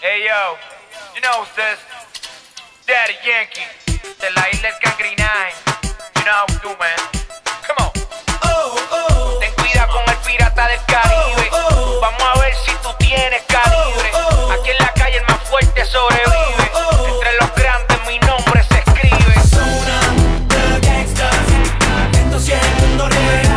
Hey yo, you know who's this? Daddy Yankee, de la isla del Cangrinaje. You know how we do, man. Come on. Ten cuidado con el pirata del Caribe. Vamos a ver si tú tienes calibre. Aquí en la calle el más fuerte sobrevive. Entre los grandes mi nombre se escribe. Zona de gangsters, atentos y el mundo real.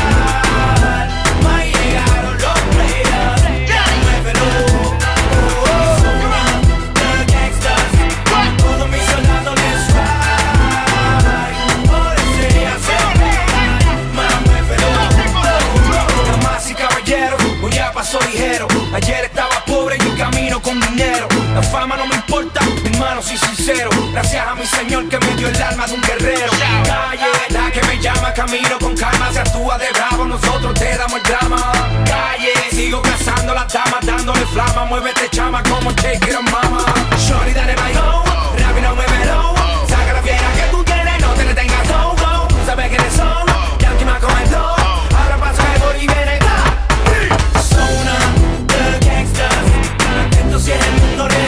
Ahí llegaron los players, muévelo. Zona de gangsters, todos mis soldados les ride. Por estrellas se pegan, más muévelo. Damas y caballeros, hoy ya pasó ligero. Ayer estaba pobre y hoy camino con dinero. La fama no me importa, mi hermano, soy sincero. Gracias a mi señor que me dio el alma de un guerrero. Calle, la que me llama, camino con calma. Se actúa de bravo, nosotros te damos el drama. Calle, sigo cazando las damas, dándole flama. Muévete chama como Take It On Mama. Shorty, dale bailón, rápido muévelo. Saca la fiera que tú tienes, no te detengas, go, go. Sabes quiénes son, Yankee me comentó. Ahora pasa el bol y viene. Zona de gangsters, atentos y en el mundo real.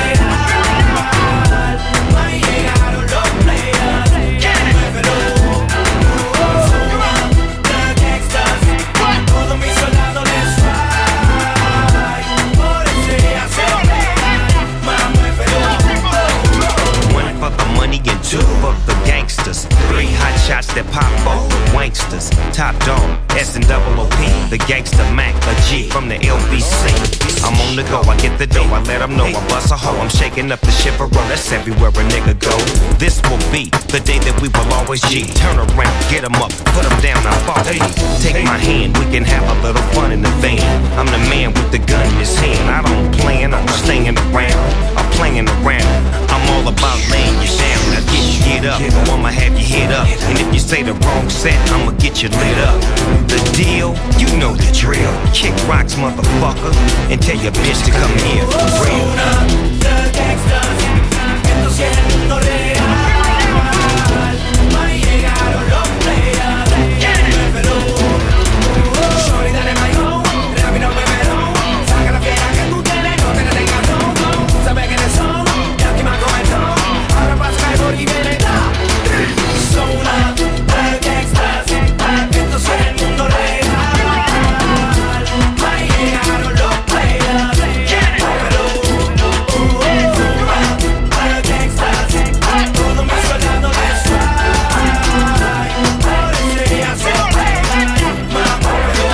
Ahí llegaron los players, muévelo. Zona de gangsters, todos mis soldados les ride. Por estrellas se pegan, más muévelo. One for the money and two for the gangsters. Three hot shots that pop off the wanksters. Top dog, S&OOP, the gangster Mac, a G from the LBC. I'm on the go, I get the dough, I let them know I bust a hoe. I'm shaking up the shiver, that's everywhere a nigga go. This will be the day that we will always G. Turn around, get them up, put them down, I fall. Take my hand, we can have a little fun in the van. I'm the man with the gun in his hand. I don't plan, I'm staying around. I'm playing around. I'm all about laying you down. Now get up, I'ma have you hit up. And if you say the wrong set, I'ma get you lit up. The deal, you know the drill. Kick rocks, motherfucker, and tell your bitch to come here for real. Zona de gangsters, atentos y en el mundo real. Ahí llegaron los players, muévelo. Shorty, dale bailón, rápido muévelo. Saca la fiera que tú tienes, no te detengas, no, no. Sabes quiénes son, Yankee me comentó. Ahora pasa el bol y viene. Zona de gangsters, atentos y en el mundo real. Ahí llegaron los players, muévelo. Zona de gangsters, todos mis soldados les ride. Por estrellas se pegan, más muévelo.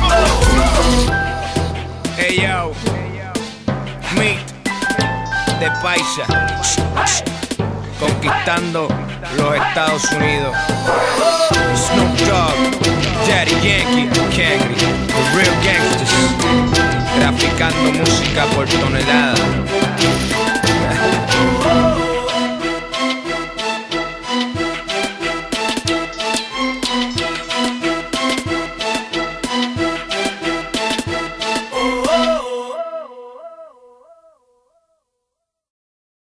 Hey yo, Meet de Paisa, conquistando los Estados Unidos. Snoop Dogg, Daddy Yankee, Cangri, the real gangsters, traficando música por tonelada.